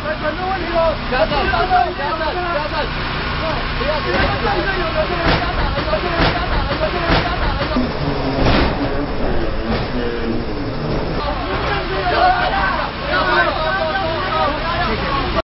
很多问题了。 家长，家长，家长，家长，不要，不要，不要，家长，